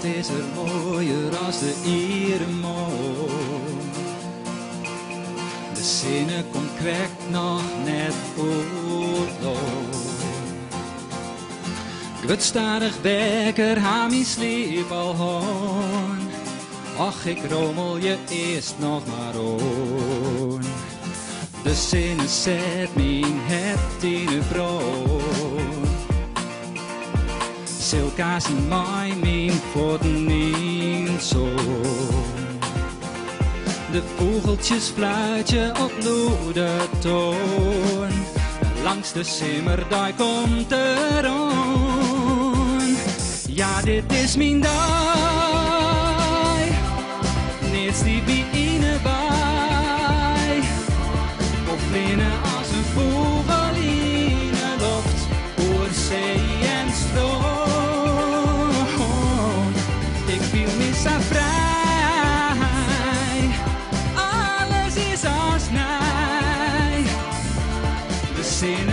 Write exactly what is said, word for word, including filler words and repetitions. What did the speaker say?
wat is er mooier als de Ieremond. De zinnen komt kwekt nog net oorlog. Ik word stadig wekker, ha mijn sliep al hoon. Ach, ik rommel je eerst nog maar on. De zinnen zet mijn het in de brood. Silka's in mij, mijn voeten in zo. De vogeltjes fluitje op luide toon. Langs de simmerdijk komt er on. Ja, dit is mijn dag. Niets die bij in bij. Of vliegen als een vogel in de lucht. Oor zee en stroom. Ik voel me zo vrij. Alles is als mij. De zin